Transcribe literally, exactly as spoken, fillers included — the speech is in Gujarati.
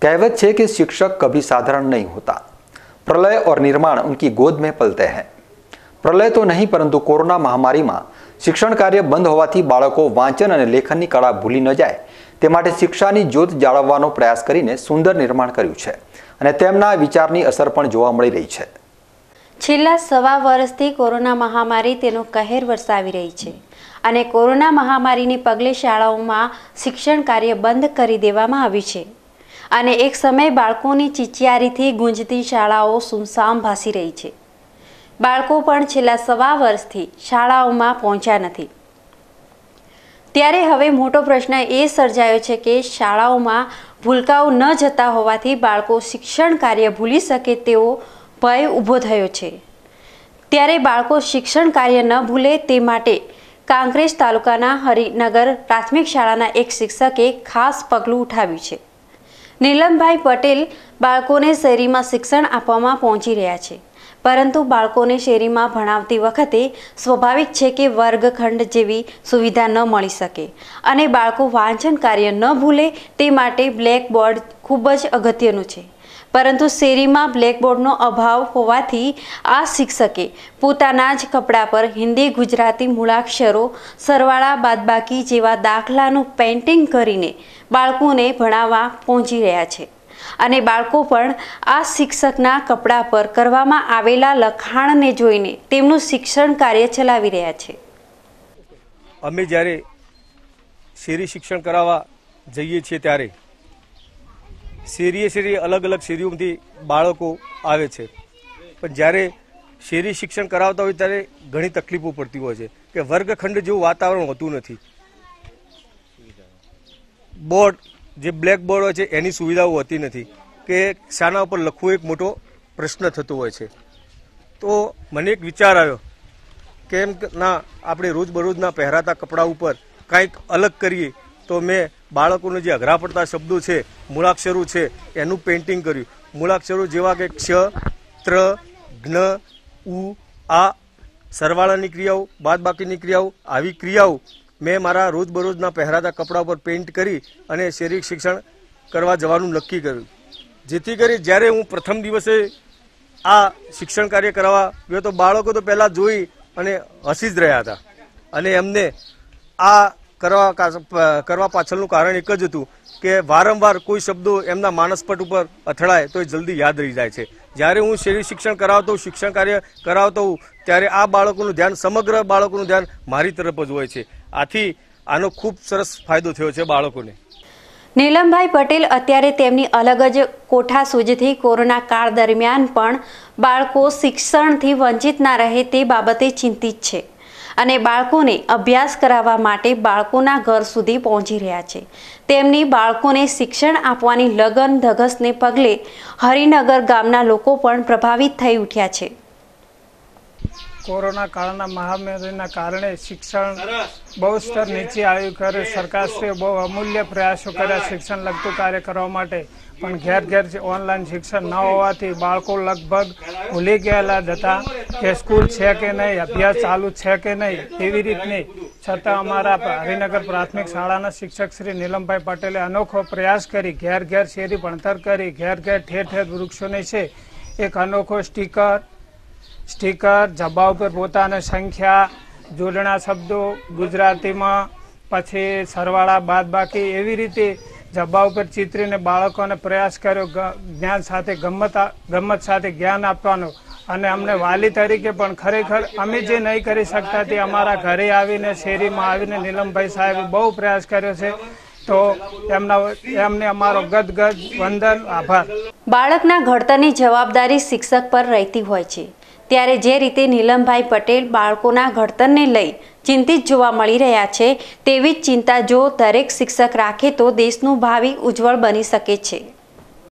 कहावत है कि शिक्षक कभी साधारण नहीं होता। प्रलय और निर्माण उनकी गोद में पलते हैं। प्रलय तो नहीं, परंतु कोरोना महामारी में शिक्षण कार्य बंद होवाथी बाळको वांचन और लेखननी कला भूली न जाए ते माटे शिक्षानी ज्योत जाळवવાનો प्रयास करीने सुंदर निर्माण कर्युं छे अने तेमना विचारनी असर पण जोवा मळी रही छे। छेल्ला सवा वर्षथी कोरोना महामारी तेनो कहेर वरसावी रही छे અને કોરોના મહામારીને પગલે શાળાઓમાં શિક્ષણ કાર્ય બંધ કરી દેવામાં આવ્યું છે અને એક સમય બાળકોની ચીચિયારીથી ગુંજતી શાળાઓ સુમસામ ભાસી રહી છે। બાળકો પણ છેલ્લા સવા વર્ષથી શાળાઓમાં પહોંચ્યા નથી, ત્યારે હવે મોટો પ્રશ્ન એ સર્જાયો છે કે શાળાઓમાં ભૂલકાઓ ન જતા હોવાથી બાળકો શિક્ષણ કાર્ય ભૂલી શકે તેવો ભય ઊભો થયો છે। ત્યારે બાળકો શિક્ષણ કાર્ય ન ભૂલે તે માટે कांकरेज तालुकाना हरिनगर प्राथमिक शाळाना एक शिक्षके खास पगलुं उठाव्युं छे। नीलमभाई पटेल बाळकोने शेरीमां शिक्षण आपवामां पहोंची रह्या छे, परंतु बाळकोने शेरीमां भणावती वखते स्वाभाविक छे के वर्गखंड जेवी सुविधा न मळी शके अने बाळको वांचन कार्य न भूले ते माटे ब्लेकबोर्ड खूब ज अगत्यनुं छे। परंतु शेरीमां ब्लेकबोर्डनो अभाव होवाथी आ शिक्षके पोताना ज कपड़ा पर हिंदी गुजराती मूळाक्षरो सरवाळा बादबाकी जेवा दाखलानुं पेंटिंग करीने बाळकोने भणाववा पहोंची रह्या छे अने बाळको पण आ शिक्षकना कपड़ा पर करवामां आवेला लखाणने जोईने तेमनुं शिक्षण कार्य चलावी रह्या छे। अमे ज्यारे शेरी शिक्षण करावा जईए छीए त्यारे શેરીએ શેરી અલગ અલગ શેરીઓમાંથી બાળકો આવે છે, પણ જ્યારે શેરી શિક્ષણ કરાવતા હોય ત્યારે ઘણી તકલીફો પડતી હોય છે કે વર્ગખંડ જેવું વાતાવરણ હોતું નથી। બોર્ડ જે બ્લેક બોર્ડ હોય છે એની સુવિધાઓ હોતી નથી કે શાના ઉપર લખવું એક મોટો પ્રશ્ન થતો હોય છે। તો મને એક વિચાર આવ્યો કે એમ ના આપણે રોજબરોજના પહેરાતા કપડા ઉપર કંઈક અલગ કરીએ। તો મેં બાળકોને જે અઘરા પડતા શબ્દો છે, મૂળાક્ષરો છે, એનું પેઇન્ટિંગ કર્યું। મૂળાક્ષરો જેવા કે ક્ષ, ત્ર, જ્ઞ, ઉ, આ, સરવાળાની ક્રિયાઓ, બાદબાકીની ક્રિયાઓ, આવી ક્રિયાઓ મેં મારા રોજબરોજના પહેરાતા કપડા ઉપર પેઇન્ટ કરી અને શારીરિક શિક્ષણ કરવા જવાનું નક્કી કર્યું, જેથી કરી જ્યારે હું પ્રથમ દિવસે આ શિક્ષણ કાર્ય કરાવવા ગયો તો બાળકો તો પહેલાં જોઈ અને હસી જ રહ્યા હતા અને એમને આ કરવા કરવા પાછળનું કારણ એક જ હતું કે વારંવાર કોઈ શબ્દો એમના માનસપટ ઉપર અથડાય તો એ જલ્દી યાદ રહી જાય છે। જ્યારે હું શેરી શિક્ષણ કરાવતો હોઉં, શિક્ષણ કાર્ય કરાવતો હોઉં ત્યારે આ બાળકોનું ધ્યાન, સમગ્ર બાળકોનું ધ્યાન મારી તરફ જ હોય છે। આથી આનો ખૂબ સરસ ફાયદો થયો છે બાળકોને। નીલમભાઈ પટેલ અત્યારે તેમની અલગ જ કોઠાસૂઝથી કોરોના કાળ દરમિયાન પણ બાળકો શિક્ષણથી વંચિત ના રહે તે બાબતે ચિંતિત છે અને બાળકોને અભ્યાસ કરાવવા માટે બાળકોના ઘર સુધી પહોંચી રહ્યા છે। તેમની બાળકોને શિક્ષણ આપવાની લગન ધગસને પગલે હરિનગર ગામના લોકો પણ પ્રભાવિત થઈ ઉઠ્યા છે। કોરોના કાળના મહામારીના કારણે શિક્ષણ બહુ સ્તર નીચે આવ્યું કરે સરકારશ્રીએ બહુ અમૂલ્ય પ્રયાસો કર્યા શિક્ષણ લગતું કાર્ય કરવા માટે, પણ ઘેર ઘેર ઓનલાઈન શિક્ષણ ન હોવાથી બાળકો લગભગ ભૂલી ગયેલા હતા કે સ્કૂલ છે કે નહીં, અભ્યાસ ચાલુ છે કે નહીં। એવી રીતની છતાં અમારા હરિનગર પ્રાથમિક શાળાના શિક્ષક શ્રી નીલમભાઈ પટેલે અનોખો પ્રયાસ કરી ઘેર ઘેર શેરી ભણતર કરી ઘેર ઘેર ઠેર ઠેર વૃક્ષોની છે એક અનોખો સ્ટીકર સ્ટીકર જબ્બા ઉપર પોતાની સંખ્યા, જોડણા શબ્દો ગુજરાતીમાં, પછી સરવાળા બાદબાકી એવી રીતે જબ્બા ઉપર ચિત્રીને બાળકોને પ્રયાસ કર્યો જ્ઞાન સાથે ગમત ગમત સાથે જ્ઞાન આપવાનો। અને અમને વાલી તરીકે પણ ખરેખર અમે જે નહીં કરી શકતા તે અમારા ઘરે આવીને શેરીમાં આવીને નીલમભાઈ સાહેબે બહુ પ્રયાસ કર્યો છે, તો એમના એમને અમારો ગદગદ વંદન આભાર। બાળકના ઘડતરની જવાબદારી શિક્ષક પર રહેતી હોય છે, ત્યારે જે રીતે નીલમભાઈ પટેલ બાળકોના ઘડતરને લઈ ચિંતિત જોવા મળી રહ્યા છે તેવી જ ચિંતા જો દરેક શિક્ષક રાખે તો દેશનું ભાવિ ઉજ્જવળ બની શકે છે।